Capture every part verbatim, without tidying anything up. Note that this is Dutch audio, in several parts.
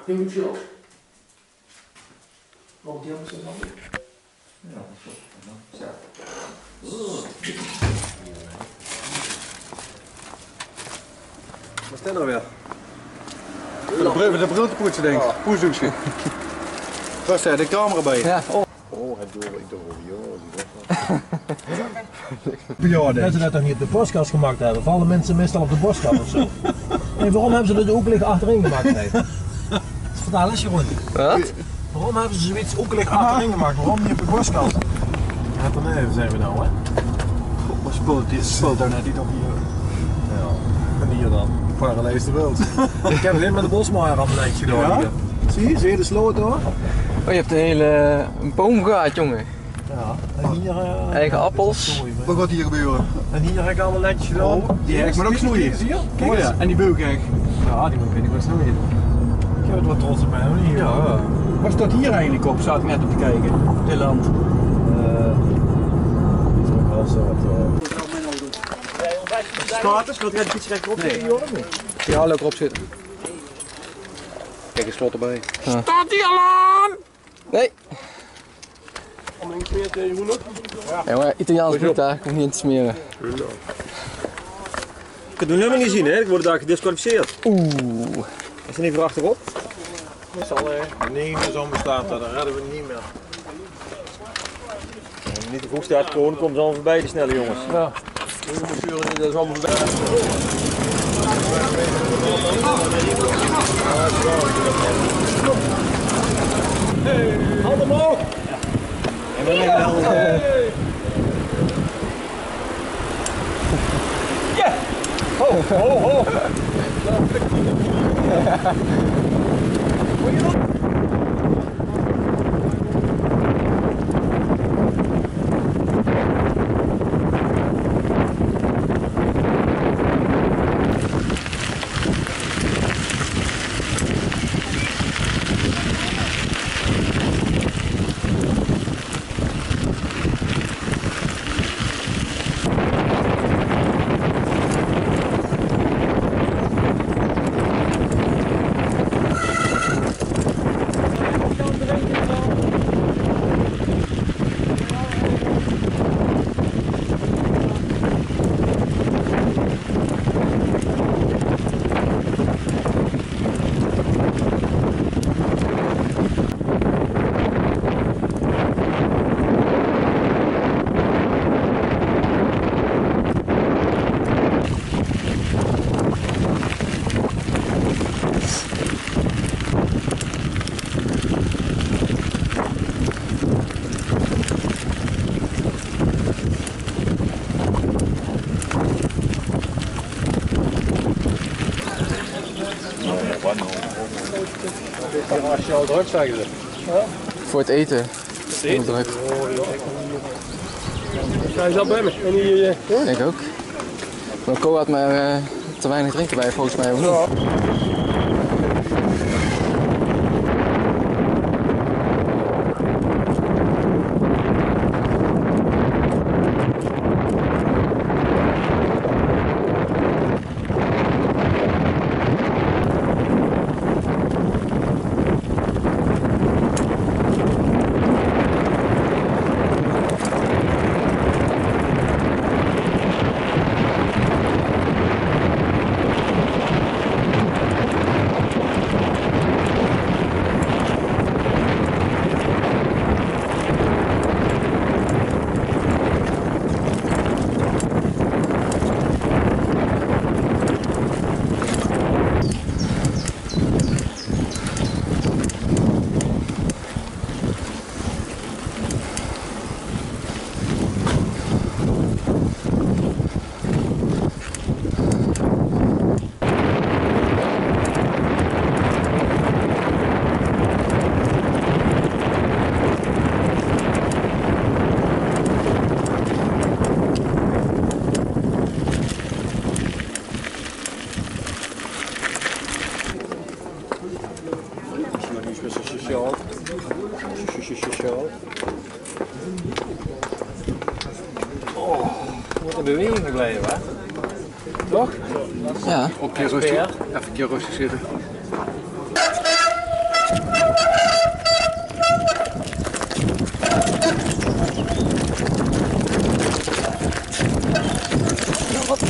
heel goed chill. Wat die hebben ze dan? Ja, zo. Wat staan er weer? De bril, de bril te poetsen denk ik. Oh. Poetsdoekje. Vast de camera bij je. Ja. Oh, oh het door, ik door joh. Dat ze dat toch niet op de boskast gemaakt hebben? Vallen mensen meestal op de boskast of zo? Nee, waarom hebben ze dat ook licht achterin gemaakt? Vertel eens Jeroen. Wat? Waarom hebben ze zoiets ook licht achterin gemaakt? Waarom niet op de boskast? Ja, van nee, zijn we nou hè? God, maar speelt, die, speelt daar net niet op hier. Ja, en hier dan. Parallel de wereld. Ik heb alleen met de bosmaaier aan mijn eindje door. Ja? Zie je, zie je de sloot hoor? Oh, je hebt een hele een boom gehad, jongen. Ja, en hier... Uh, eigen appels. Wat gaat hier gebeuren? En hier heb ik allemaal netjes gedaan. Oh, die hek moet ook snoeien. Zie je? Kijk oh, ja. En die beukek. Ja, die moet ik niet wat snoeien. Ik heb het wat trots op mij, hoor. Hier. Ja. Wat staat hier eigenlijk op? Zat ik net op te kijken. Dit land. Uh, dat is ook wel zo wat... Uh... Status, wilt jij de fiets recht op zitten, Jorn, of niet? Ja, lekker op zitten. Kijk, een slot erbij. Ja. Staat die al aan? Nee. Om links meer te Jeroen ook? Ja, ja maar Italiaans bloed daar, ik hoef niet in te smeren. Je kunt het nummer niet zien, hè? Ik word daar gedisqualificeerd. Oeh. Is er niet voor achterop? Dat zal uh, negen zo'n bestaan, dan redden we niet meer. Als je niet te vroeg staat komen, komen ze allemaal voorbij, die snelle jongens. Ja. Dat is allemaal voorbij. Hey, handen omhoog! Ja! Ho, ho, ho! Als je al druk zeggen ze. Ja? Voor het eten. Het eten? Druk. Ga je zo bij me? En die, uh, ja, ik ook. Maar Ko had maar uh, te weinig drinken bij, volgens mij. Of niet? Ja. Oh, wat een beweging gebleven, hè? Toch? Ja. Ook een keer rustig. Even een keer rustig zitten.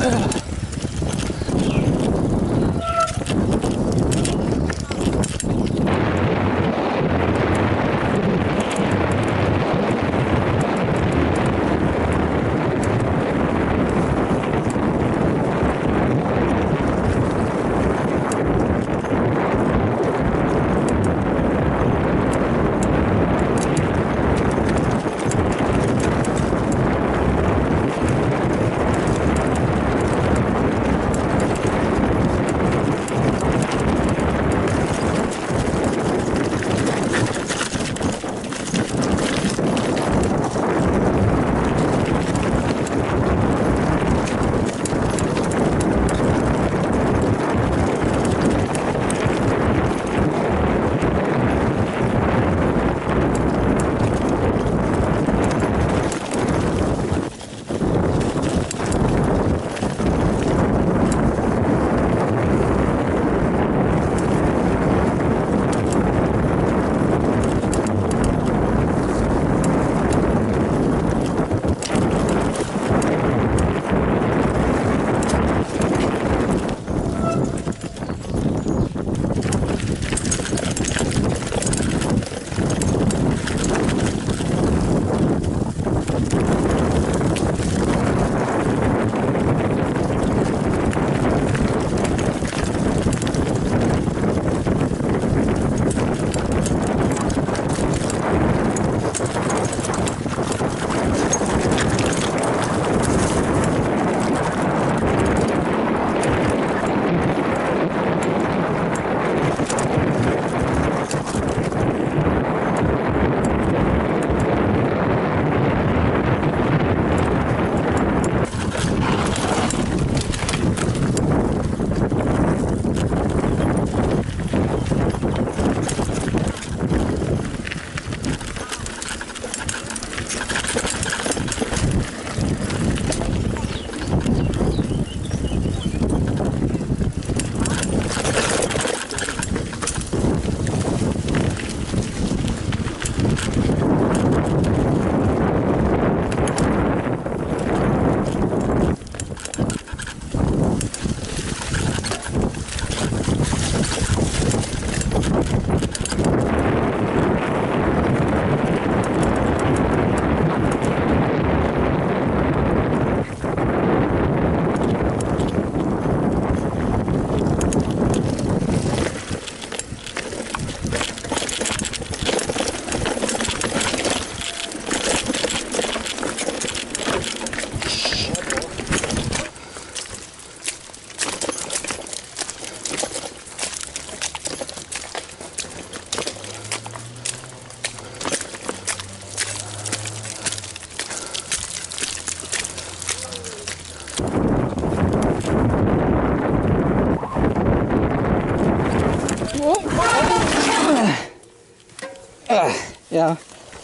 Ja.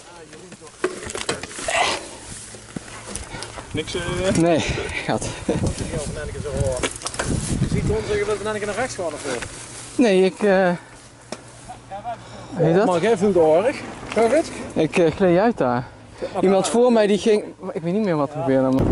Niks. Uh... Nee, gat. Je ziet ons zeggen, je wilt naar rechts gaan of zo? Nee, ik... Uh... Weet je dat? Maar jij voelt oorlog. Ga het? Ik uh, gleed uit daar. Iemand voor mij die ging... Ik weet niet meer wat er gebeurde. Maar...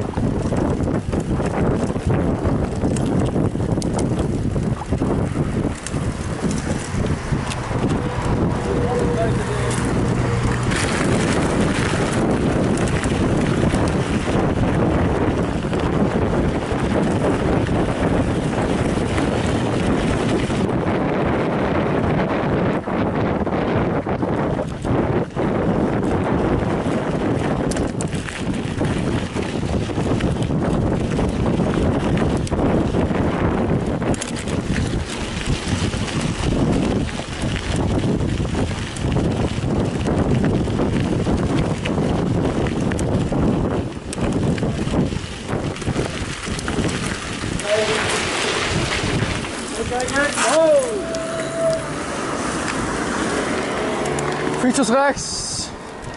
Fietsers rechts!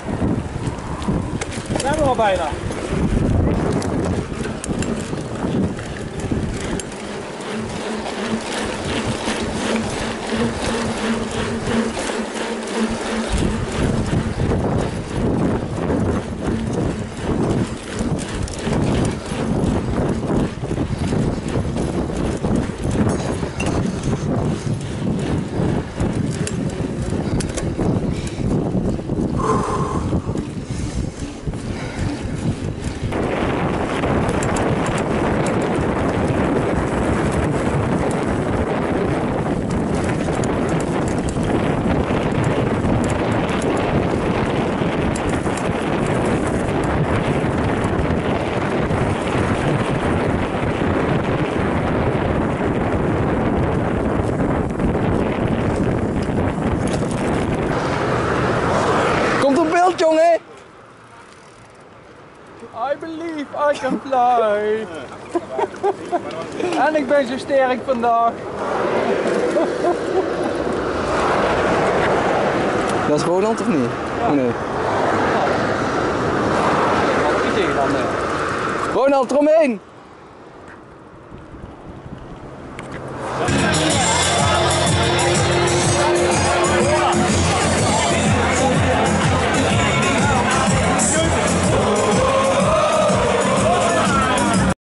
We zijn er al bijna. believe I can fly. En ik ben zo sterk vandaag. Dat is Ronald of niet? Ja. Oh, nee. Wat heb je tegen dan? Ronald, eromheen!